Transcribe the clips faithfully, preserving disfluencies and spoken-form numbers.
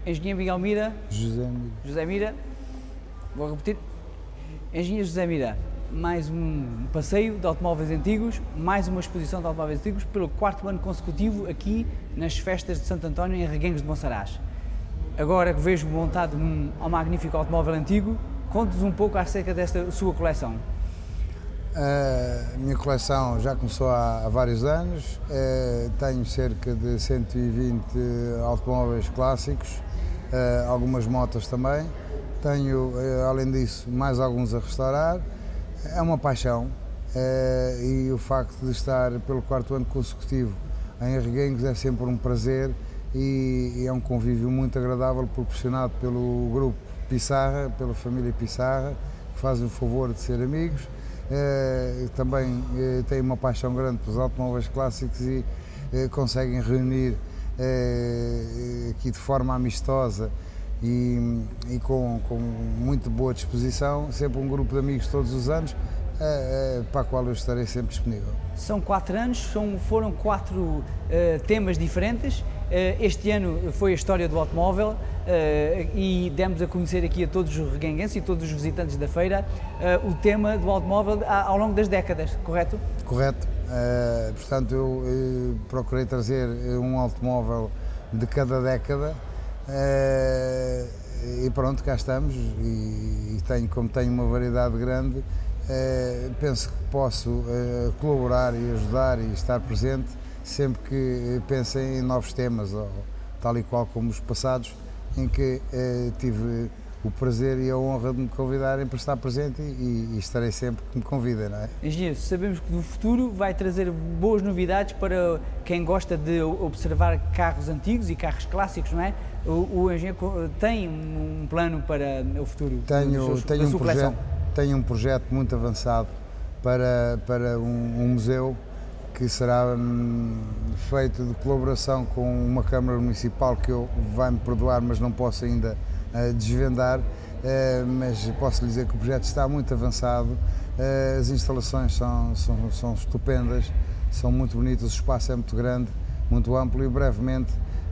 Engenheiro Miguel Mira. José Mira. José Mira. Vou repetir. Engenheiro José Mira. Mais um passeio de automóveis antigos, mais uma exposição de automóveis antigos pelo quarto ano consecutivo aqui nas festas de Santo António em Reguengos de Monsaraz. Agora que vejo montado num um magnífico automóvel antigo, conte-nos um pouco acerca desta sua coleção. A minha coleção já começou há, há vários anos, tenho cerca de cento e vinte automóveis clássicos, algumas motos também, tenho, além disso, mais alguns a restaurar. É uma paixão e o facto de estar pelo quarto ano consecutivo em Reguengos é sempre um prazer e é um convívio muito agradável proporcionado pelo grupo Pissarra, pela família Pissarra, que fazem o favor de ser amigos. Uh, também uh, têm uma paixão grande pelos automóveis clássicos e uh, conseguem reunir uh, aqui de forma amistosa e, e com, com muito boa disposição, sempre um grupo de amigos todos os anos, uh, uh, para a qual eu estarei sempre disponível. São quatro anos, são, foram quatro uh, temas diferentes. Uh, este ano foi a história do automóvel uh, e demos a conhecer aqui a todos os reguenguenses e todos os visitantes da feira uh, o tema do automóvel ao longo das décadas, correto? Correto. Uh, portanto, eu uh, procurei trazer um automóvel de cada década uh, e pronto, cá estamos e, e tenho, como tenho uma variedade grande, uh, penso que posso uh, colaborar e ajudar e estar presente sempre que pensem em novos temas, ou, tal e qual como os passados, em que eh, tive o prazer e a honra de me convidarem para estar presente e, e estarei sempre que me convidem, não é? Engenheiro, sabemos que no futuro vai trazer boas novidades para quem gosta de observar carros antigos e carros clássicos, não é? O, o engenheiro tem um plano para o futuro? Tenho, seus, tenho, um, projeto, tenho um projeto muito avançado para, para um, um museu que será hum, feito de colaboração com uma Câmara Municipal que eu vai-me perdoar, mas não posso ainda uh, desvendar, uh, mas posso lhe dizer que o projeto está muito avançado, uh, as instalações são, são, são estupendas, são muito bonitas, o espaço é muito grande, muito amplo e brevemente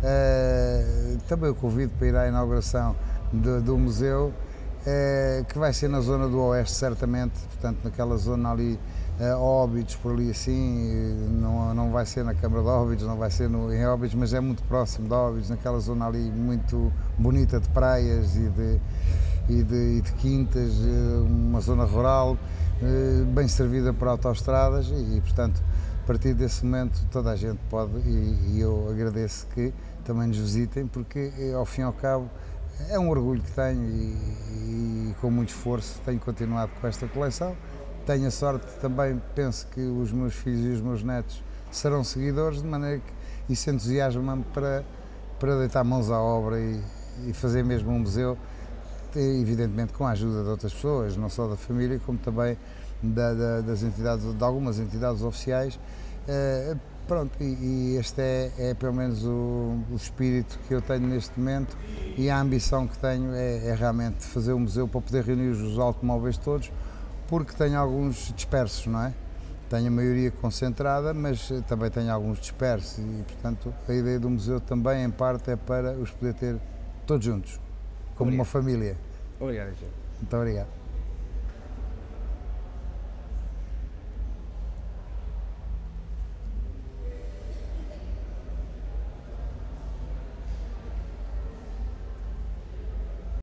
uh, também o convido para ir à inauguração de, do museu, uh, que vai ser na zona do Oeste certamente, portanto naquela zona ali, Uh, Óbidos, por ali assim, não, não vai ser na Câmara de Óbidos, não vai ser no, em Óbidos, mas é muito próximo de Óbidos, naquela zona ali muito bonita de praias e de, e de, e de quintas, uh, uma zona rural, uh, bem servida por autoestradas e, portanto, a partir desse momento toda a gente pode e, e eu agradeço que também nos visitem, porque ao fim e ao cabo é um orgulho que tenho e, e com muito esforço tenho continuado com esta coleção. Tenho a sorte também, penso que os meus filhos e os meus netos serão seguidores, de maneira que isso entusiasma-me para, para deitar mãos à obra e, e fazer mesmo um museu, evidentemente com a ajuda de outras pessoas, não só da família, como também da, da, das entidades, de algumas entidades oficiais. Uh, pronto, e, e este é, é pelo menos o, o espírito que eu tenho neste momento e a ambição que tenho é, é realmente fazer um museu para poder reunir os automóveis todos, porque tenho alguns dispersos, não é? Tenho a maioria concentrada, mas também tenho alguns dispersos e, portanto, a ideia do museu também, em parte, é para os poder ter todos juntos, como Obrigado. uma família. Obrigado, Engenheiro. Muito obrigado.